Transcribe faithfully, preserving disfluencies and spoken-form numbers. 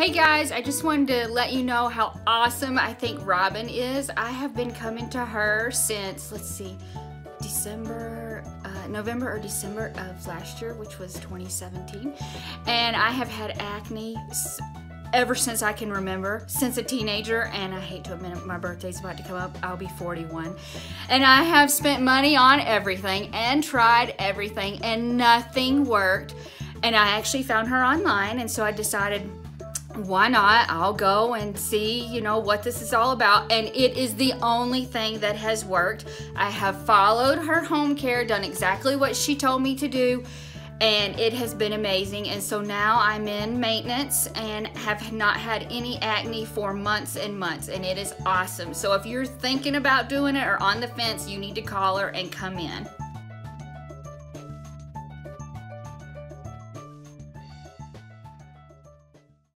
Hey guys, I just wanted to let you know how awesome I think Robin is. I have been coming to her since, let's see, December, uh, November or December of last year, which was twenty seventeen. And I have had acne ever since I can remember, since a teenager, and I hate to admit it, my birthday's about to come up, I'll be forty-one. And I have spent money on everything and tried everything and nothing worked. And I actually found her online, and so I decided, why not? I'll go and see, you know, what this is all about. And it is the only thing that has worked. I have followed her home care, done exactly what she told me to do, and it has been amazing. And so now I'm in maintenance and have not had any acne for months and months, and it is awesome. So if you're thinking about doing it or on the fence, you need to call her and come in.